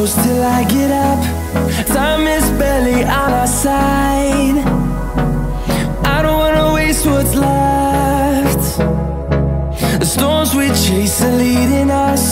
close till I get up. Time is barely on our side. I don't wanna waste what's left. The storms we chase are leading us.